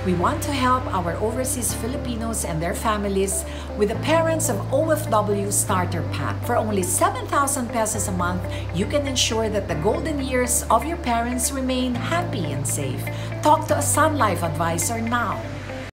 We want to help our overseas Filipinos and their families with the Parents of OFW Starter Pack. For only 7,000 pesos a month, you can ensure that the golden years of your parents remain happy and safe. Talk to a Sun Life advisor now.